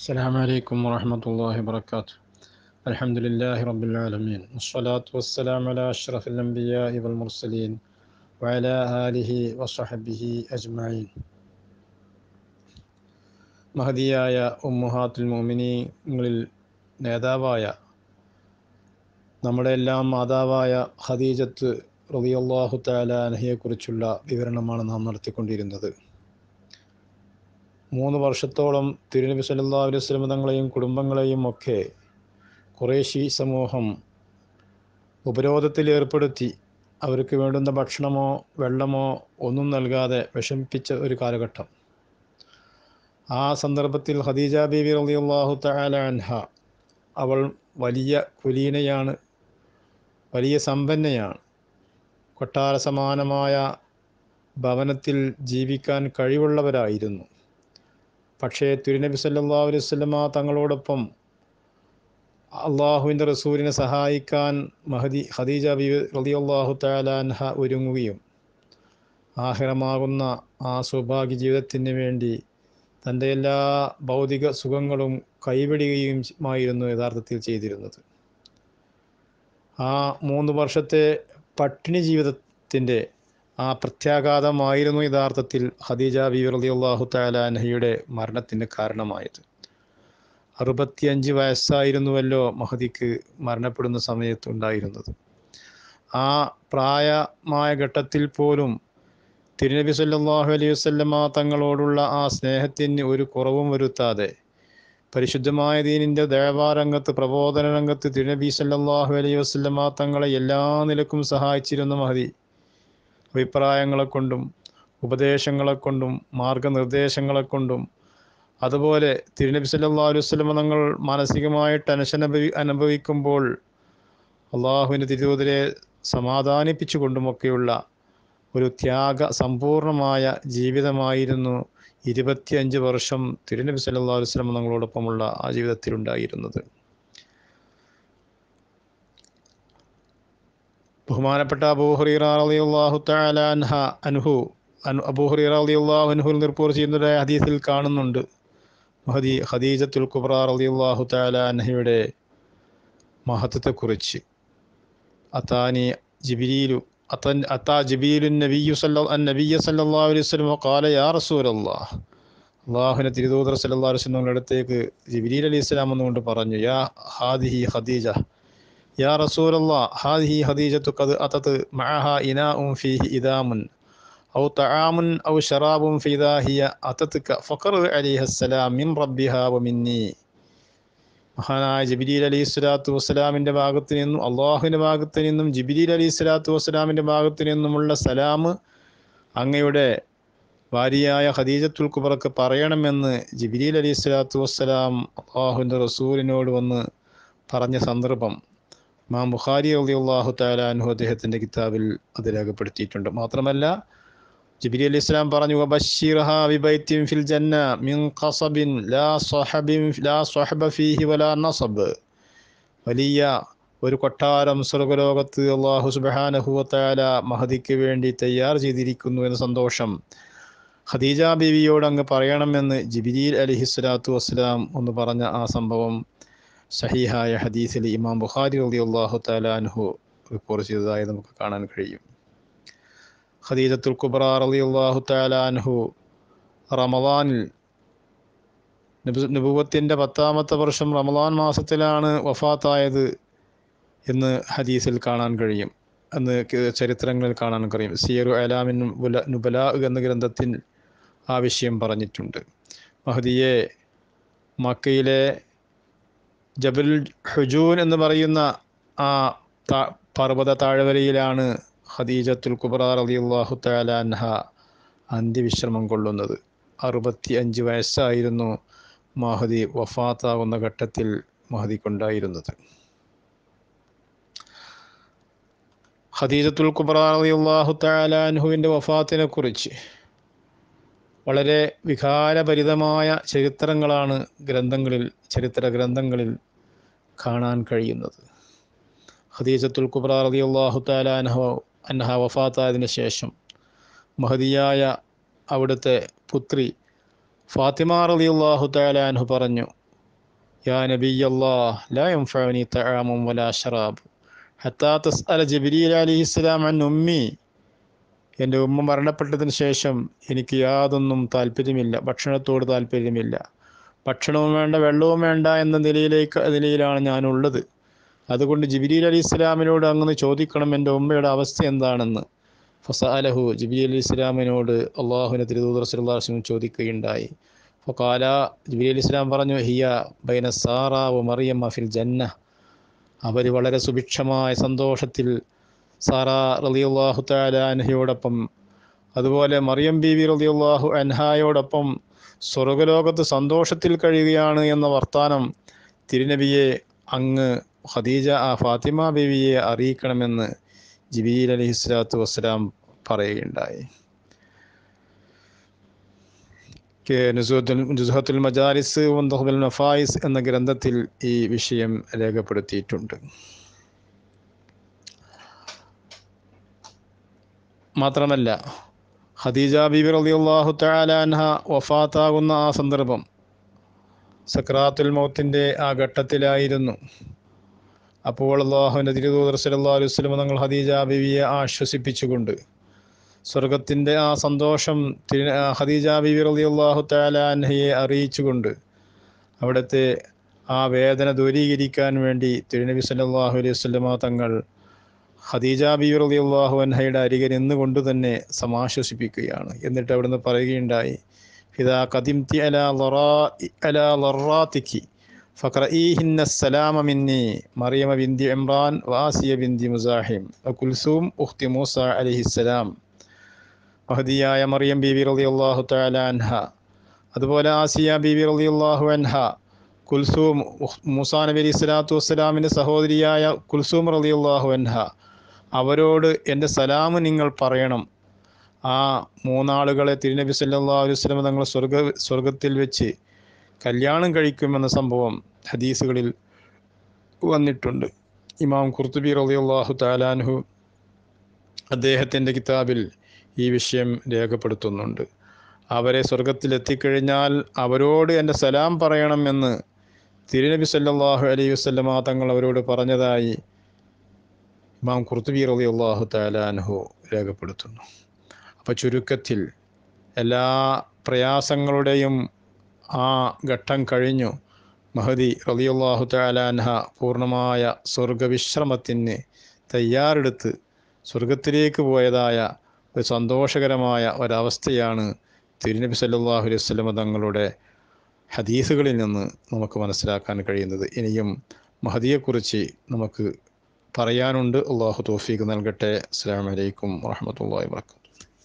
السلام عليكم ورحمة الله وبركاته. الحمد لله رب العالمين، والصلاة والسلام على أشرف الأنبياء والمرسلين وعلى آله وصحبه أجمعين. മഹദിയായ ഉമ്മുഹാത്തുൽ മുഅ്മിനീങ്ങളിൽ നേതാവായ നമ്മുടെ എല്ലാം മാതാവായ ഖദീജത്ത് റളിയല്ലാഹു തആല അൻഹയെക്കുറിച്ചുള്ള വിവരണമാണ് നാം നടത്തിക്കൊണ്ടിരുന്നത്. 3 വർഷത്തോളം തിരുനബി സല്ലല്ലാഹു അലൈഹി വസല്ലം തങ്ങളെയും കുടുംബങ്ങളെയും ഒക്കെ ഖുറൈശി സമൂഹം ഉപരോധത്തിൽ ഏർപ്പെടുത്തി അവർക്ക് വേണ്ടുന്ന ഭക്ഷണമോ വെള്ളമോ ഒന്നും നൽകാതെ വിഷമിപ്പിച്ച ഒരു കാലഘട്ടം. ആ സന്ദർഭത്തിൽ ഖദീജ ബീവി റളിയല്ലാഹു തആല അൻഹ, അവൾ വലിയ കുലീനയാണ്, വലിയ സമ്പന്നയാണ്. കൊട്ടാര സമാനമായ ഭവനത്തിൽ ജീവിക്കാൻ കഴിവുള്ളവരായിരുന്നു. പക്ഷേ തിരുനബി സല്ലല്ലാഹു അലൈഹി വസല്ലമ തങ്ങളോടൊപ്പം അള്ളാഹുവിൻ്റെ റസൂലിനെ സഹായിക്കാൻ ഖദീജ ബീവി റളിയല്ലാഹു തആല അൻഹ ഒരുങ്ങുകയും ആഖിറമാകുന്ന ആ സൗഭാഗ്യ ജീവിതത്തിന് വേണ്ടി തൻ്റെ എല്ലാ ഭൗതിക സുഖങ്ങളും കൈവിടുകയും ആയിരുന്നു യഥാർത്ഥത്തിൽ ചെയ്തിരുന്നത്. ആ 3 വർഷത്തെ പട്ടിണി ജീവിതത്തിൻ്റെ ആ പ്രത്യാഘാതമായിരുന്നു യഥാർത്ഥത്തിൽ ഖദീജ ബീവി റളിയല്ലാഹു തആല അൻഹയുടെ മരണത്തിന് കാരണമായത്. 65 വയസ്സായിരുന്നുവല്ലോ മഹദിക്ക് മരണപ്പെടുന്ന സമയത്തുണ്ടായിരുന്നത്. ആ പ്രായമായ ഘട്ടത്തിൽ പോലും തിരുനബി സല്ലല്ലാഹു അലൈഹി വസല്ലമ തങ്ങളോടുള്ള ആ സ്നേഹത്തിന് ഒരു കുറവും വരുത്താതെ പരിശുദ്ധമായ ദീനിൻ്റെ ദഅവാ രംഗത്ത്, പ്രബോധന രംഗത്ത് തിരുനബി സല്ലല്ലാഹു അലൈഹി വസല്ലമ തങ്ങളെ എല്ലാ നിലക്കും സഹായിച്ചിരുന്ന മഹദി അഭിപ്രായങ്ങളെ കൊണ്ടും ഉപദേശങ്ങളെ കൊണ്ടും മാർഗനിർദ്ദേശങ്ങളെ കൊണ്ടും, അതുപോലെ തിരുനബി സല്ലല്ലാഹു അലൈഹി വസല്ലമ തങ്ങൾ മാനസികമായ ടെൻഷൻ അനുഭവിക്കുമ്പോൾ അള്ളാഹുവിൻ്റെ തിരുദൂതരെ സമാധാനിപ്പിച്ചുകൊണ്ടുമൊക്കെയുള്ള ഒരു ത്യാഗ സമ്പൂർണമായ ജീവിതമായിരുന്നു 25 വർഷം തിരുനബി സല്ലല്ലാഹു അലൈഹി വസല്ലമ തങ്ങളോടൊപ്പമുള്ള ആ ജീവിതത്തിലുണ്ടായിരുന്നത്. ബഹുമാനപ്പെട്ട അബൂ ഹുറൈറ റളിയല്ലാഹു തആല അബൂ ഹുറൈറ റളിയല്ലാഹു അൻഹു റിപ്പോർട്ട് ചെയ്യുന്ന ഹദീസിൽ കാണുന്നുണ്ട്, ഖദീജത്തുൽ കുബ്ര റളിയല്ലാഹു തആല അൻഹയുടെ മഹത്വത്തെക്കുറിച്ച്. അതാ ജിബ്രീലുൻ നബിയ്യ സല്ലല്ലാഹു അലൈഹി വസല്ലം ഖാല യാ റസൂലല്ലാഹ്, അല്ലാഹുവിൻ്റെ തിരുദൂതർ സല്ലല്ലാഹു അലൈഹി വസല്ലം അടുത്തേക്ക് ജിബ്രീൽ അലൈഹിസ്സലാം എന്നുകൊണ്ട് പറഞ്ഞു, യാ ഹാദിഹി ഖദീജ, യാ റസൂലല്ലാഹ്, ഹാദിഹി ഖദീജത്തു ഖദ് അതത് മഅഹാ ഇനാഉൻ ഫീഹി ഇദാമുൻ ഔ തആമുൻ ഔ ശറാബുൻ ഫിദാ ഹിയ അതത്ക ഫഖറ അലൈഹിസ്സലാം മിൻ റബ്ബിഹാ വ മിന്നി. മഹാനായ ജിബ്രീൽ അലൈഹിസ്സലാത്തു വസ്സലാമിൻ്റെ ഭാഗത്തു നിന്നും അള്ളാഹുവിൻ്റെ ഭാഗത്തു നിന്നും ജിബ്രീൽ അലൈഹിസ്സലാത്തു വസ്സലാമിൻ്റെ ഭാഗത്തു നിന്നുമുള്ള സലാം അങ്ങയുടെ ഭാര്യയായ ഖദീജത്തുൽ കുബ്രക്ക് പറയണമെന്ന് ജിബ്രീൽ അലൈഹിസ്സലാത്തു വസ്സലാം അള്ളാഹുവിൻ്റെ റസൂലിനോട് വന്ന് പറഞ്ഞ സന്ദർഭം ഇമാം ബുഖാരി റളിയല്ലാഹു തആല അൻഹു അദ്ദേഹത്തിൻ്റെ കിതാബിൽ അത് രേഖപ്പെടുത്തിയിട്ടുണ്ട്. മാത്രമല്ല ജിബ്രീൽ അലൈഹിസ്സലാം പറഞ്ഞു, വബശ്ശിർഹാ ബിബൈത്തിൻ ഫിൽ ജന്ന മിൻ ഖസബിൻ ലാ സ്വഹബ ഫീഹി വലാ നസബ്. വലിയ ഒരു കൊട്ടാരം സ്വർഗ്ഗലോകത്ത് അല്ലാഹു സുബ്ഹാനഹു വ തആല മഹദിക്ക് വേണ്ടി തയ്യാർ ചെയ്തിരിക്കുന്നു എന്ന സന്തോഷം ഖദീജ ബീവിയോട് അങ്ങ് പറയണമെന്ന് ജിബ്രീൽ അലൈഹിസ്സലാത്തു വസ്സലാം ഒന്ന് പറഞ്ഞ ആ സംഭവം സഹീഹായ ഹദീസിൽ ഇമാം ബുഖാരി റളിയല്ലാഹു തആല അൻഹു റിപ്പോർട്ട് ചെയ്തതായി നമുക്ക് കാണാൻ കഴിയും. ഖദീജത്തുൽ കുബ്ര റളിയല്ലാഹു തആല അൻഹു റമളാനിൽ നബുവത്തിൻ്റെ 10ാമത്തെ വർഷം റമളാൻ മാസത്തിലാണ് വഫാത്തായത് എന്ന് ഹദീസിൽ കാണാൻ കഴിയും, എന്ന് ചരിത്രങ്ങളിൽ കാണാൻ കഴിയും. സിയറു അലാമിൻ നുബലാ എന്ന ഗ്രന്ഥത്തിൽ ആ വിഷയം പറഞ്ഞിട്ടുണ്ട്. മഹദിയെ മക്കയിലെ ജബൽ ഹുജൂൻ എന്ന് പറയുന്ന ആ പർവ്വത താഴ്വരയിലാണ് ഖദീജത്തുൽ കുബ്ര റളിയല്ലാഹു തആല അൻഹ അന്ത്യവിശ്രമം കൊള്ളുന്നത്. 65 വയസ്സായിരുന്നു മഹദി വഫാത്താകുന്ന ഘട്ടത്തിൽ മഹദിക്കുണ്ടായിരുന്നത്. ഖദീജത്തുൽ കുബ്ര റളിയല്ലാഹു തആല അൻഹുവിൻ്റെ വഫാത്തിനെ കുറിച്ച് വളരെ വികാരഭരിതമായ ചരിത്രങ്ങളാണ് ചരിത്ര ഗ്രന്ഥങ്ങളിൽ കാണാൻ കഴിയുന്നത്. ഖദീജത്തുൽ കുബ്ര റളിയല്ലാഹു തആല അൻഹ വഫാത്തായതിനു ശേഷം മഹദിയായ അവിടുത്തെ പുത്രി ഫാത്തിമ റളിയല്ലാഹു തആല അൻഹു പറഞ്ഞു, യാ നബിയല്ലാഹ് ലാ യൻഫഉനി തആമുൻ വലാ ശറാബ് ഹത്താ തസ്അല ജിബ്രീൽ അലൈഹിസ്സലാം അൻ ഉമ്മി. എൻ്റെ ഉമ്മ മരണപ്പെട്ടതിന് ശേഷം എനിക്ക് യാതൊന്നും താല്പര്യമില്ല, ഭക്ഷണത്തോട് താല്പര്യമില്ല, ഭക്ഷണവും വേണ്ട വെള്ളവും വേണ്ട എന്ന നിലയിലാണ് ഞാനുള്ളത്. അതുകൊണ്ട് ജിബ്രീൽ അലൈഹി ഇസ്ലാമിനോട് അങ്ങ് ചോദിക്കണം എൻ്റെ ഉമ്മയുടെ അവസ്ഥ എന്താണെന്ന്. ഫസഅലഹു, ജിബ്രീൽ അലൈഹി ഇസ്ലാമിനോട് അള്ളാഹുവിൻ്റെ തിരുദൂതർ സല്ലല്ലാഹു അലൈഹി വസല്ലം ചോദിക്കുകയുണ്ടായി. ഫഖാല, ജിബ്രീൽ അലൈഹി ഇസ്ലാം പറഞ്ഞു, ഹിയ ബൈന സാറ വ മറിയം ഫിൽ ജന്ന. അവർ വളരെ സുഭിക്ഷമായ സന്തോഷത്തിൽ സാറ റളിയല്ലാഹു തആല അൻഹയോടൊപ്പം, അതുപോലെ മറിയം ബീവി റളിയല്ലാഹു അൻഹായോടൊപ്പം സ്വർഗലോകത്ത് സന്തോഷത്തിൽ കഴിയുകയാണ് എന്ന വർത്താനം തിരുനബിയെ അങ്ങ് ഖദീജ ഫാത്തിമ ബീവിയെ അറിയിക്കണമെന്ന് ജിബ്രീൽ അലൈഹിസ്സലാത്തു വസ്സലാം പറയുകയുണ്ടായി. നുസ്ഹത്തുൽ മജാലിസ് വൻദഹ്ബുൽ നഫായിസ് എന്ന ഗ്രന്ഥത്തിൽ ഈ വിഷയം രേഖപ്പെടുത്തിയിട്ടുണ്ട്. മാത്രമല്ല, ഖദീജ ബീബി റളിയല്ലാഹു തആല അൻഹ വഫാത്താകുന്ന ആ സന്ദർഭം സക്രാത്തുൽ മൗത്തിൻ്റെ ആ ഘട്ടത്തിലായിരുന്നു. അപ്പോൾ അല്ലാഹുവിൻ്റെ തിരുദൂതർ സല്ലല്ലാഹു അലൈഹി വസല്ലം തങ്ങൾ ഖദീജ ബീവിയെ ആശ്വസിപ്പിച്ചുകൊണ്ട് സ്വർഗത്തിൻ്റെ ആ സന്തോഷം ഖദീജ ബീബി റളിയല്ലാഹു തആല അൻഹയെ അറിയിച്ചുകൊണ്ട് അവിടുത്തെ ആ വേദന ദൂരീകരിക്കാൻ വേണ്ടി തിരുനബി സല്ലല്ലാഹു അലൈഹി വസല്ലം തങ്ങൾ ഖദീജ ബീബി റളിയല്ലാഹു അൻഹയുടെ അരികെ നിന്നുകൊണ്ട് തന്നെ സമാശ്വസിപ്പിക്കുകയാണ്. എന്നിട്ട് അവിടുന്ന് പറയുകയുണ്ടായി, ഇദാ ഖദിംതി അലാ ലറാതികി ഫഖറഈഹിന്ന അസ്സലാമ മിന്നി മറിയമ ബിന്തി ഇമ്രാൻ വആസിയ ബിന്തി മുസാഹിം വകുൽസൂം ഉഖ്തി മൂസ അലൈഹിസ്സലാം. മഹദിയായ മറിയം ബീബി റളിയല്ലാഹു തആല അൻഹ, അതുപോലെ ആസിയ ബീബി റളിയല്ലാഹു അൻഹ, കുൽസൂം മൂസാ നബി അലൈഹി സ്വലാത്തു വസ്സലാമിൻ്റെ സഹോദരിയായ കുൽസൂം റളിയല്ലാഹു അൻഹ, അവരോട് എൻ്റെ സലാം നിങ്ങൾ പറയണം. ആ മൂന്നാളുകളെ തിരുനബി സല്ലല്ലാഹു അലൈഹി വസല്ലം തങ്ങൾ സ്വർഗത്തിൽ വെച്ച് കല്യാണം കഴിക്കുമെന്ന സംഭവം ഹദീസുകളിൽ വന്നിട്ടുണ്ട്. ഇമാം ഖുർത്തുബി റളിയല്ലാഹു തആല അൻഹു അദ്ദേഹത്തിൻ്റെ കിതാബിൽ ഈ വിഷയം രേഖപ്പെടുത്തുന്നുണ്ട്. അവരെ സ്വർഗത്തിലെത്തിക്കഴിഞ്ഞാൽ അവരോട് എൻ്റെ സലാം പറയണമെന്ന് തിരുനബി സല്ലല്ലാഹു അലൈഹി വസല്ലം തങ്ങൾ അവരോട് പറഞ്ഞതായി ഇമാം ഖുർത്തുബി റളിയല്ലാഹു തആല അൻഹു രേഖപ്പെടുത്തുന്നു. അപ്പോൾ ചുരുക്കത്തിൽ എല്ലാ പ്രയാസങ്ങളുടെയും ആ ഘട്ടം കഴിഞ്ഞു മഹദി റളിയല്ലാഹു തആല അൻഹ പൂർണ്ണമായ സ്വർഗവിശ്രമത്തിന് തയ്യാറെടുത്ത് സ്വർഗത്തിലേക്ക് പോയതായ ഒരു സന്തോഷകരമായ ഒരവസ്ഥയാണ് തിരുനബി സല്ലല്ലാഹു അലൈഹി വസല്ലം തങ്ങളുടെ ഹദീസുകളിൽ നിന്ന് നമുക്ക് മനസ്സിലാക്കാൻ കഴിയുന്നത്. ഇനിയും മഹദിയെക്കുറിച്ച് നമുക്ക് പറയാനുണ്ട്. അള്ളാഹു തൗഫീഖ് നൽകട്ടെ. അസ്സലാമു അലൈക്കും വറഹ്മത്തുള്ളാഹി വബറകാതുഹു.